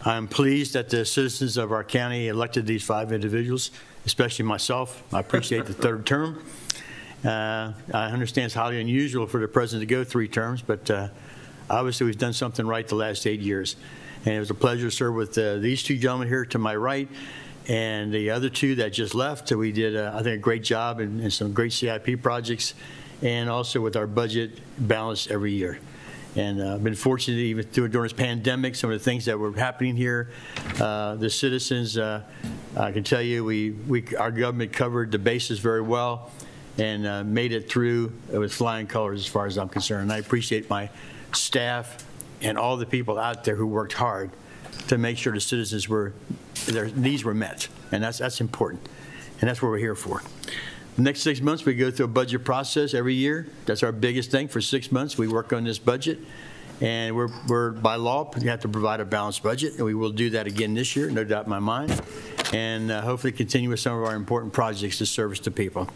I'm pleased that the citizens of our county elected these 5 individuals, especially myself. I appreciate the 3rd term. I understand it's highly unusual for the president to go 3 terms, but obviously we've done something right the last 8 years. And it was a pleasure to serve with these 2 gentlemen here to my right and the other 2 that just left. We did, I think, a great job in some great CIP projects and also with our budget balanced every year. And I've been fortunate, even during this pandemic, some of the things that were happening here, the citizens, I can tell you, our government covered the bases very well and made it through with flying colors as far as I'm concerned. And I appreciate my staff and all the people out there who worked hard to make sure the citizens their needs were met. And that's important. And that's what we're here for. The next 6 months, we go through a budget process every year. That's our biggest thing. For 6 months, we work on this budget. And we're by law, we have to provide a balanced budget. And we will do that again this year, no doubt in my mind. And hopefully continue with some of our important projects to service the people.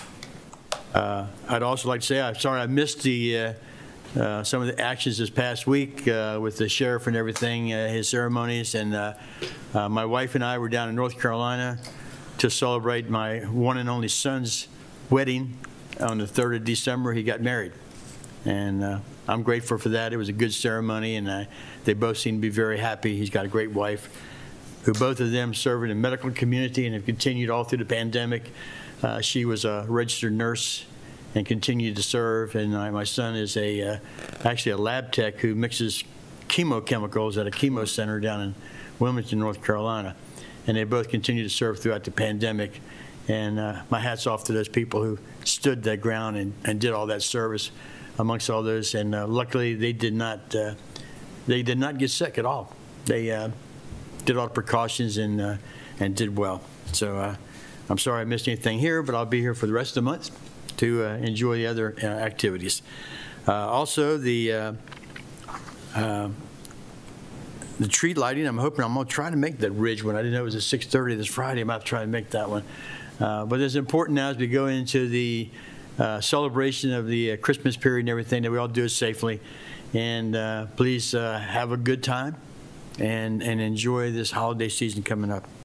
I'd also like to say, I'm sorry I missed some of the actions this past week with the sheriff and everything, his ceremonies. And my wife and I were down in North Carolina to celebrate my one and only son's wedding on the 3rd of December. He got married. And I'm grateful for that. It was a good ceremony, and they both seem to be very happy. He's got a great wife, who both of them serve in the medical community and have continued all through the pandemic. She was a registered nurse and continued to serve, and my son is actually a lab tech who mixes chemochemicals at a chemo center down in Wilmington, North Carolina. And they both continue to serve throughout the pandemic. And my hat's off to those people who stood their ground and did all that service amongst all those. And luckily, they did not get sick at all. They did all the precautions and did well. So I'm sorry I missed anything here, but I'll be here for the rest of the month to enjoy the other activities. Also, the tree lighting, I'm hoping I'm going to try to make that Ridge one. I didn't know it was at 6:30 this Friday. I'm about to try to make that one. But it's important now as we go into the celebration of the Christmas period and everything that we all do it safely. And please have a good time and enjoy this holiday season coming up.